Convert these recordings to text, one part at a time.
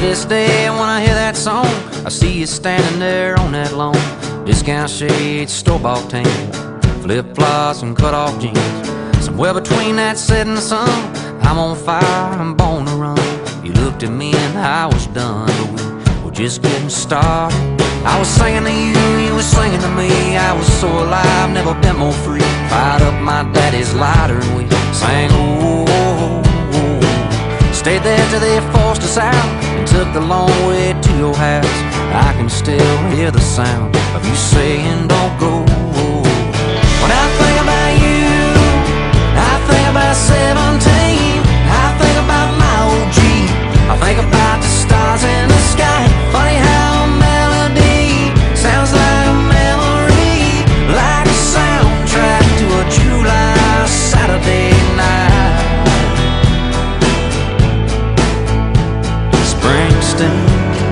this day, when I hear that song, I see you standing there on that lawn. Discount shades, store-bought tan, flip-flops and cut-off jeans. Somewhere between that setting sun, I'm on fire, I'm born to run. You looked at me and I was done, but we were just getting started. I was singing to you, you were singing to me. I was so alive, never been more free. Fired up my daddy's lighter and we sang, oh, oh, oh. Stayed there till they forced us out and took the long way to your house. I can still hear the sound of you saying, don't go. When I think about you, I think about 17. I think about my old Jeep. I think about the stars in the sky. Funny how a melody sounds like a memory, like a soundtrack to a July Saturday night. Springsteen.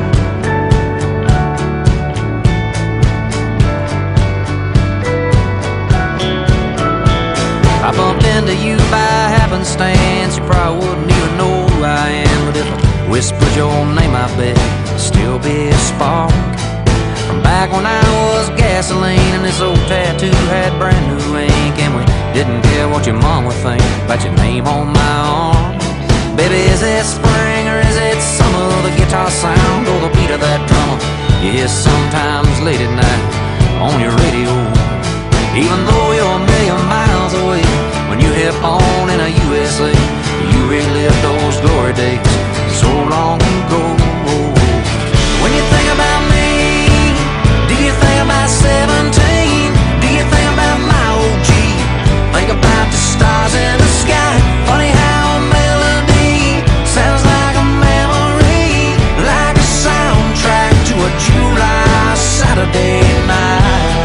I bumped into you by happenstance. You probably wouldn't even know who I am, but if I whispered your name, I bet it'd still be a spark from back when I was gasoline and this old tattoo had brand new ink, and we didn't care what your mom would think about your name on my arm. Baby, is it spring or is it summer? The guitar sound or the beat of that drummer you hear sometimes late at night on your radio. Even though you're a million miles away, when you hit on in a USA, you relive those glory days so long ago. When you think about me, do you think about 17? Do you think about my old Jeep? Think about the stars in the sky. Funny how a melody sounds like a memory, like a soundtrack to a July Saturday night.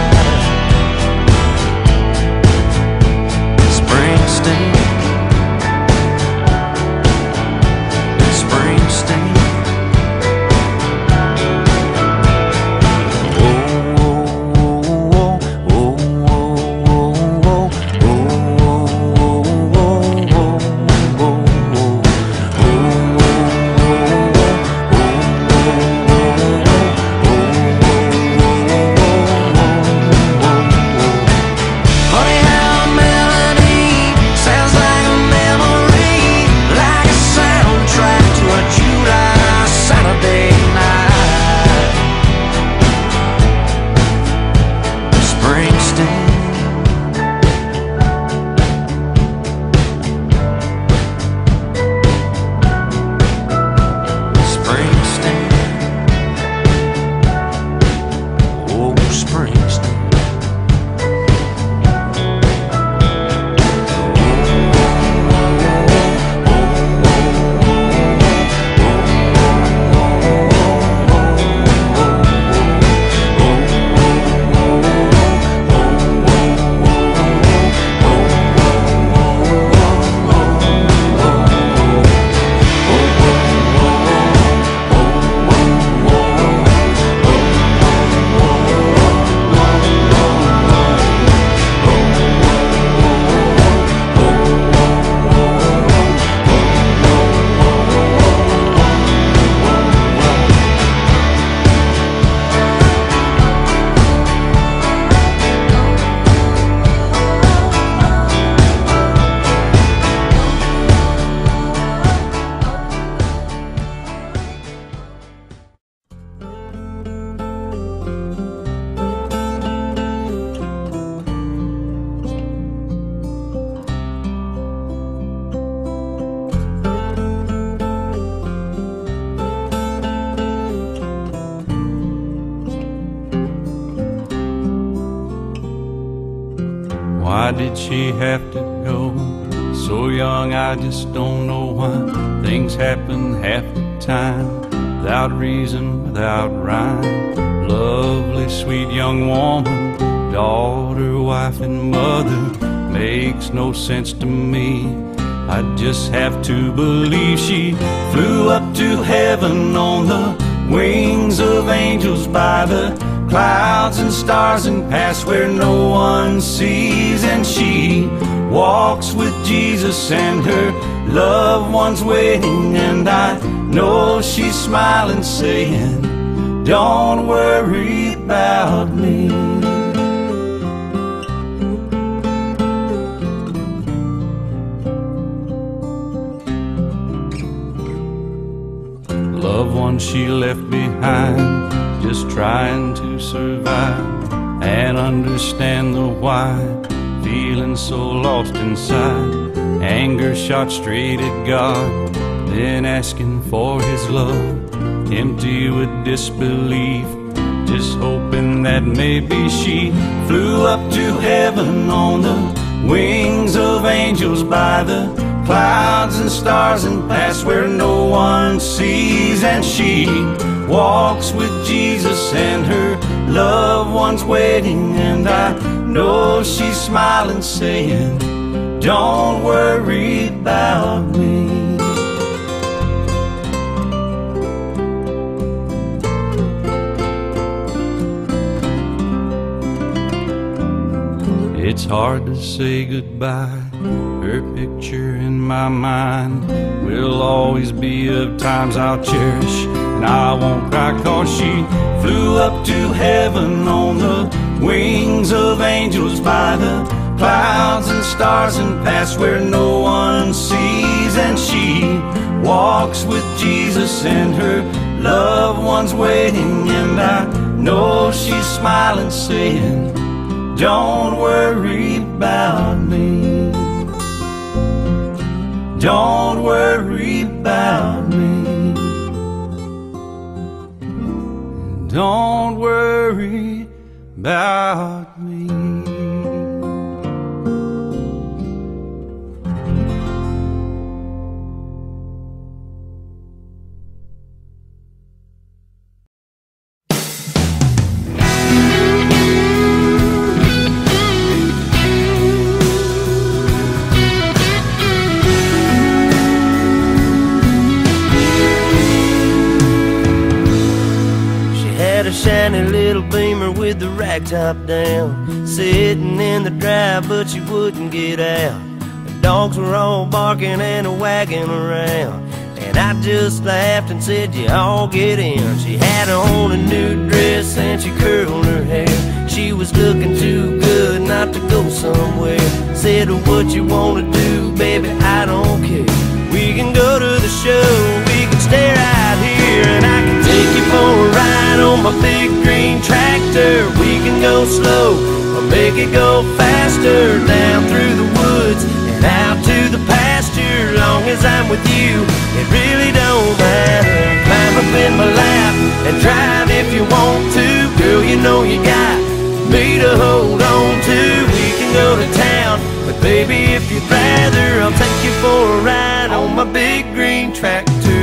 Why did she have to go so young? I just don't know why. Things happen half the time, without reason, without rhyme. Lovely, sweet young woman, daughter, wife, and mother, makes no sense to me. I just have to believe she flew up to heaven on the wings of angels by the clouds and stars and paths where no one sees. And she walks with Jesus and her loved one's waiting, and I know she's smiling saying, don't worry about me. Loved one she left behind, just trying to survive and understand the why, feeling so lost inside. Anger shot straight at God, then asking for His love, empty with disbelief, just hoping that maybe she flew up to heaven on the wings of angels, by the clouds and stars and paths where no one sees. And she walks with Jesus and her loved ones waiting, and I know she's smiling saying, don't worry about me. It's hard to say goodbye. Her picture in my mind will always be of times I'll cherish, and I won't cry 'cause she flew up to heaven on the wings of angels, by the clouds and stars and paths where no one sees. And she walks with Jesus and her loved ones waiting, and I know she's smiling saying, don't worry about me. Don't worry about me. Don't worry about me. Shiny little Beamer with the rag top down, sitting in the drive but she wouldn't get out. The dogs were all barking and wagging around, and I just laughed and said, you all get in. She had on a new dress and she curled her hair. She was looking too good not to go somewhere. Said, what you wanna do, baby, I don't care. We can go to the show, we can stay right here, and I can take you for a ride on my big green tractor. We can go slow or make it go faster, down through the woods and out to the pasture. Long as I'm with you, it really don't matter. Climb up in my lap and drive if you want to. Girl, you know you got me to hold on to. We can go to town, but baby, if you'd rather, I'll take you for a ride on my big green tractor.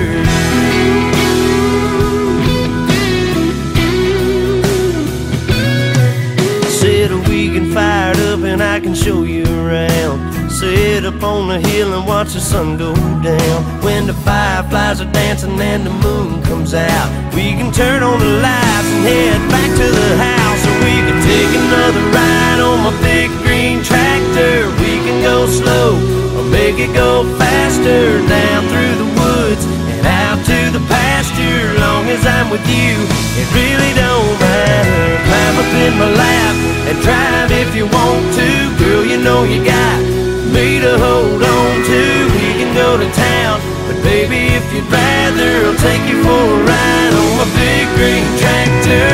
We can fire it up and I can show you around. Sit up on the hill and watch the sun go down. When the fireflies are dancing and the moon comes out, we can turn on the lights and head back to the house. Or we can take another ride on my big green tractor. We can go slow or make it go faster, down through the woods and out to the pasture. Long as I'm with you, it really don't matter. Climb up in my lap and drive if you want to. Girl, you know you got me to hold on to. We can go to town, but baby, if you'd rather, I'll take you for a ride on my big green tractor.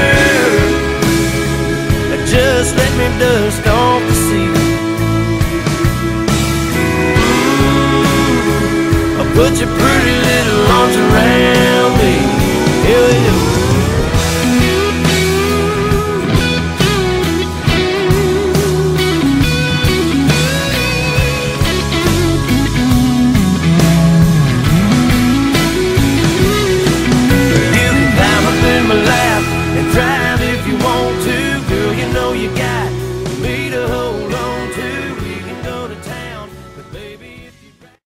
Just let me dust off the seat. I'll put you pretty